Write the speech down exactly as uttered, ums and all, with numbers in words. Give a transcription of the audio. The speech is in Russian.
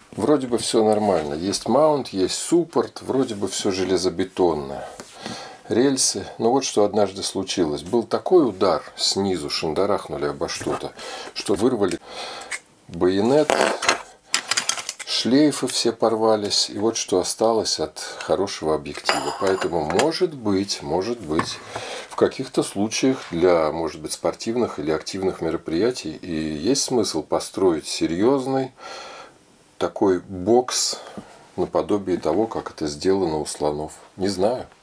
Вроде бы все нормально. Есть маунт, есть суппорт, вроде бы все железобетонное. Рельсы. Но вот что однажды случилось. Был такой удар снизу, шандарахнули обо что-то, что вырвали байонет, шлейфы все порвались. И вот что осталось от хорошего объектива. Поэтому может быть, может быть, в каких-то случаях для, может быть, спортивных или активных мероприятий и есть смысл построить серьезный такой бокс наподобие того, как это сделано у слонов. Не знаю.